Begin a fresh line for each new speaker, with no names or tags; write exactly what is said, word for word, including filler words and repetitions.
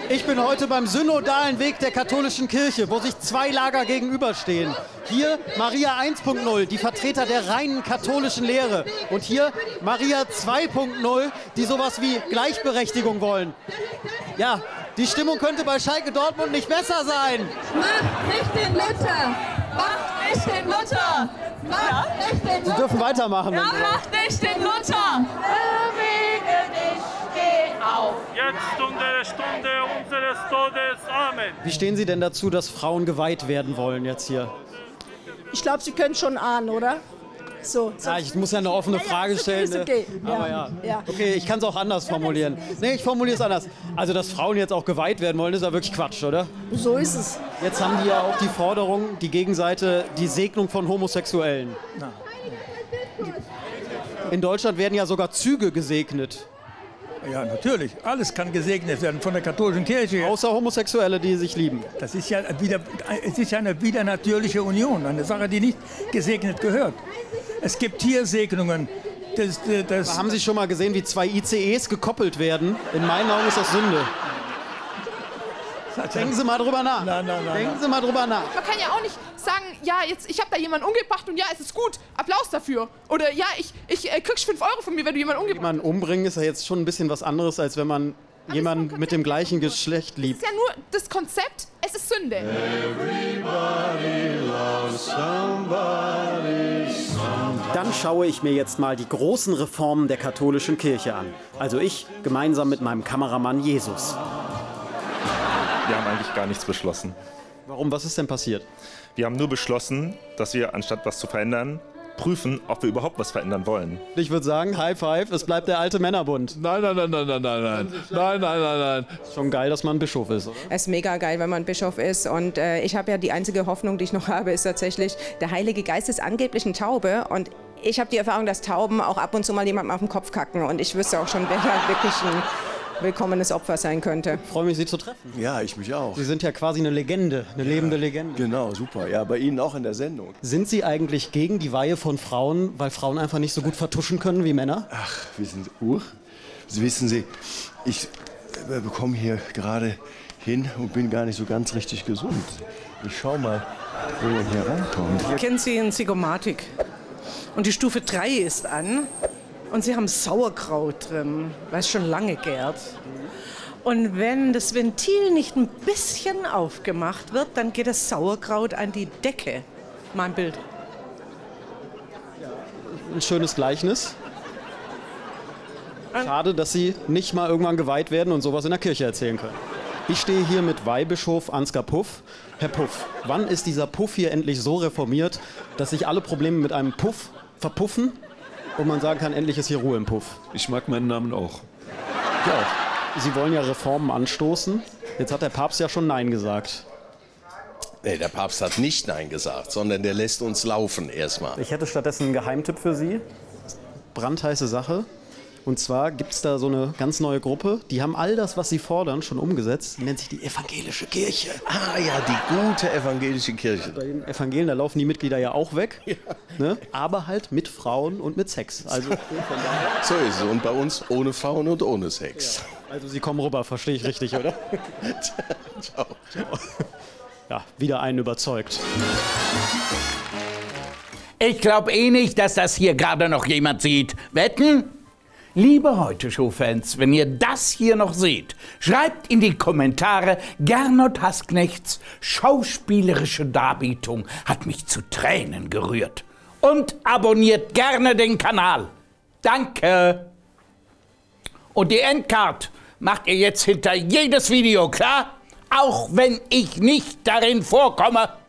Ich bin heute beim synodalen Weg der katholischen Kirche, wo sich zwei Lager gegenüberstehen. Hier Maria eins punkt null, die Vertreter der reinen katholischen Lehre. Und hier Maria zwei punkt null, die sowas wie Gleichberechtigung wollen. Ja, die Stimmung könnte bei Schalke Dortmund nicht besser sein.
Macht nicht den Luther! Macht nicht den Luther! Macht nicht den Luther!
Sie dürfen weitermachen.
Ja, macht nicht den Luther! Bewege dich, steh auf!
Jetzt Stunde, Stunde unseres Todes. Amen.
Wie stehen Sie denn dazu, dass Frauen geweiht werden wollen jetzt hier?
Ich glaube, Sie können schon ahnen, oder? So, so.
Ja, ich muss ja eine offene
Ja, ja,
Frage
ist okay,
stellen.
ist okay.
Ne? Aber ja.
Ja.
Okay, ich kann es auch anders formulieren. Nee, ich formuliere es anders. Also, dass Frauen jetzt auch geweiht werden wollen, ist ja wirklich Quatsch, oder?
So ist es.
Jetzt haben die ja auch die Forderung, die Gegenseite, die Segnung von Homosexuellen. In Deutschland werden ja sogar Züge gesegnet.
Ja, natürlich. Alles kann gesegnet werden von der katholischen Kirche.
Außer Homosexuelle, die sich lieben.
Das ist ja wieder, es ist ja eine widernatürliche Union, eine Sache, die nicht gesegnet gehört. Es gibt hier Segnungen. Das, das
Haben Sie schon mal gesehen, wie zwei I C Es gekoppelt werden? In meinen Augen ist das Sünde. Denken Sie mal drüber nach.
Nein, nein, nein,
Denken
nein.
Sie mal drüber nach.
Man kann ja auch nicht sagen, ja, jetzt, ich habe da jemanden umgebracht und ja, es ist gut, Applaus dafür. Oder ja, ich, ich äh, kriegst fünf Euro von mir, wenn du jemanden umgebracht hast.
Jemanden umbringen ist ja jetzt schon ein bisschen was anderes, als wenn man jemanden mit dem gleichen Geschlecht liebt.
Das ist ja nur das Konzept, es ist Sünde.
Dann schaue ich mir jetzt mal die großen Reformen der katholischen Kirche an. Also ich gemeinsam mit meinem Kameramann Jesus.
Wir haben eigentlich gar nichts beschlossen.
Warum? Was ist denn passiert?
Wir haben nur beschlossen, dass wir, anstatt was zu verändern, prüfen, ob wir überhaupt was verändern wollen.
Ich würde sagen, High Five, es bleibt der alte Männerbund.
Nein, nein, nein, nein, nein, nein, nein, nein, nein, nein, nein.
Schon geil, dass man ein Bischof ist, oder?
Es ist mega geil, wenn man Bischof ist. Und äh, ich habe ja die einzige Hoffnung, die ich noch habe, ist tatsächlich, der Heilige Geist ist angeblich eine Taube. Und ich habe die Erfahrung, dass Tauben auch ab und zu mal jemandem auf den Kopf kacken. Und ich wüsste auch schon, wer da wirklich ein willkommenes Opfer sein könnte.
Ich freue mich, Sie zu treffen.
Ja, ich mich auch.
Sie sind ja quasi eine Legende, eine lebende Legende.
Genau, super. Ja, bei Ihnen auch in der Sendung.
Sind Sie eigentlich gegen die Weihe von Frauen, weil Frauen einfach nicht so gut vertuschen können wie Männer?
Ach, wissen Sie, uh, wissen Sie, ich äh, bekomme hier gerade hin und bin gar nicht so ganz richtig gesund. Ich schau mal, wo man hier rankommt.
Kennen Sie in Zygomatik? Und die Stufe drei ist an. Und sie haben Sauerkraut drin, weil es schon lange gärt. Und wenn das Ventil nicht ein bisschen aufgemacht wird, dann geht das Sauerkraut an die Decke. Mein Bild.
Ein schönes Gleichnis. Schade, dass Sie nicht mal irgendwann geweiht werden und sowas in der Kirche erzählen können. Ich stehe hier mit Weihbischof Ansgar Puff. Herr Puff, wann ist dieser Puff hier endlich so reformiert, dass sich alle Probleme mit einem Puff verpuffen? Und man sagen kann, endlich ist hier Ruhe im Puff.
Ich mag meinen Namen auch.
Ja, Sie wollen ja Reformen anstoßen. Jetzt hat der Papst ja schon Nein gesagt.
Nee, der Papst hat nicht Nein gesagt, sondern der lässt uns laufen erstmal.
Ich hätte stattdessen einen Geheimtipp für Sie. Brandheiße Sache. Und zwar gibt es da so eine ganz neue Gruppe, die haben all das, was sie fordern, schon umgesetzt. Die nennt sich die Evangelische Kirche.
Ah ja, die gute evangelische Kirche.
Bei den Evangelien, da laufen die Mitglieder ja auch weg. Ja. Ne? Aber halt mit Frauen und mit Sex. Also,
so ist es. Und bei uns ohne Frauen und ohne Sex.
Ja. Also Sie kommen rüber, verstehe ich richtig, oder?
Ciao.
Ciao. Ja, wieder einen überzeugt.
Ich glaube eh nicht, dass das hier gerade noch jemand sieht. Wetten? Liebe Heute-Show-Fans, wenn ihr das hier noch seht, schreibt in die Kommentare, Gernot Hassknechts schauspielerische Darbietung hat mich zu Tränen gerührt. Und abonniert gerne den Kanal. Danke. Und die Endcard macht ihr jetzt hinter jedes Video, klar? Auch wenn ich nicht darin vorkomme.